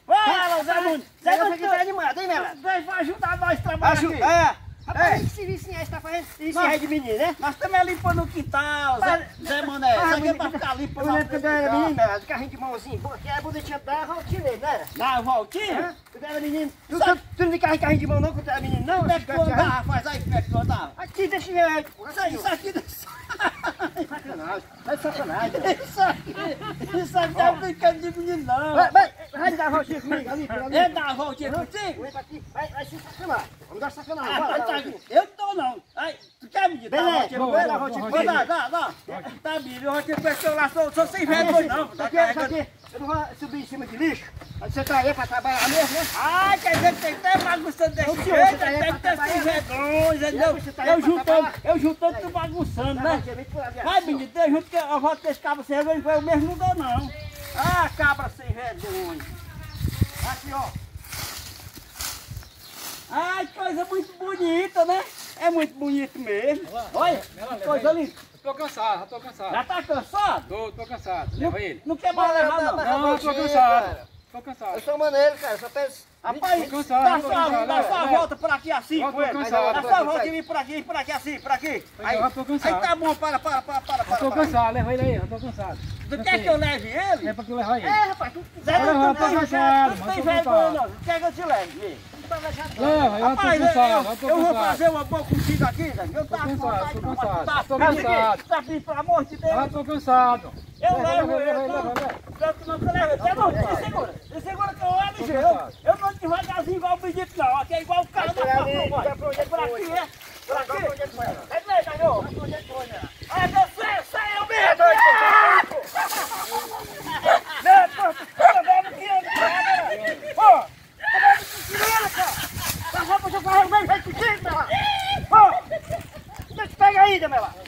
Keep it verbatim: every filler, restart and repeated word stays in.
Fala, Zé Nunes. Zé Nunes que tá animado, hein, Mela? Vai ajudar nós a trabalhar aqui. É. Rapaz, que serviço é esse? Tá fazendo isso aí de menino, né? nós estamos limpando o quintal, Zé, Zé Mané. Isso aqui é pra ficar limpando Eu o lembro quando eu era quintal. menino, Mela, de carrinho de mãozinho, que era bonitinha da rotina, não era? Na voltinha? Quando eu era menino. Tu, tu, tu não de carrinho, carrinho de mão não quando eu era menino, não? Como é que tu andava? Faz aí, como é que tu andava? Aqui, deixa eu ver. Isso aí, isso aqui... Sacanagem, é sacanagem. Isso aqui, isso aqui é brincando de menino, não. Vai, vai, vai dar a voltinha comigo, ali, por ali. É dar a voltinha contigo? Vem pra aqui, vai, vai se sacanar. Vamos dar sacanagem, Ah, bora. tá, bora. tá, eu tô não. Aí, tu quer me dar a Beleza, voltinha? vou Vai dar a dar, voltinha vai dar, comigo. dá, dá. Tá, Bíblia, eu vou ter que lá, sou, sou sem Isso vergonha não. Tá aqui, isso carregando. aqui, eu não vou subir em cima de lixo. Você tá aí pra trabalhar mesmo, né? Ai, quer dizer que tem até bagunçando desse Ô, jeito, senhor, você tá aí tem que pra ter sem trabalhar, né? vergonha, entendeu? Você tá aí Eu pra juntando, trabalhar? eu juntando, tu bagunçando, né? Vai, menino, tem junto que eu volto com esse cabra sem vergonha, eu mesmo não dou não. Ah, cabra sem vergonha. Aqui, ó. Ai, coisa muito bonita, né? É muito bonito mesmo. Olha, que coisa linda. Tô cansado, já tô cansado. Já tá cansado? Tô, tô cansado. Não, Leva ele. não quer mais levar, não. Não, eu tô cansado. Tô cansado. Eu sou maneiro, cara, só peço. Rapaz, Tô cansado, dá tô só, cansado, dá só a leva. volta por aqui assim, Eu tô com ele. cansado, Dá tô só a aqui, volta vai. e vem por aqui, por aqui assim, por aqui. Eu Aí, já tô cansado. aí tá bom, para, para, para, para, Eu para. tô para. cansado, leva ele aí, eu tô cansado. Tu quer que eu leve ele? É pra que eu levar ele. É, rapaz, tu Zé, Zé, eu não tô tem cansado, tu mas tem tô vergonha cansado. não. Quer que eu te leve? Vê. Leva, eu tô Rapaz, eu, cansado, eu, eu tô eu vou cansado. fazer uma boa contigo aqui, Zé. Eu Tô tava com cansado, vontade, tô não, mas tu cansado, tá tô pedindo, cansado. tá pedindo, pelo amor de Deus. Já tô cansado. Eu Leva, levo leva, ele, leva, não. leva, leva. Eu que não levo ele. Zé, não, me segura. Me segura que eu levo, Gê. Eu, eu não devagarzinho igual o pedido, não. Aqui é igual o cara da Vai por ali, patroa. vai por onde É por foi. aqui, é? Por aqui? Vai por onde foi, É que nem, ganhou. É você, sai eu mesmo. Né, pô, eu levo que eu Pô, eu levo que tirando, cara. Tá só pra eu carregar o meu jeito contigo, meu lá. Pô, deixa eu pegar ainda, meu lá.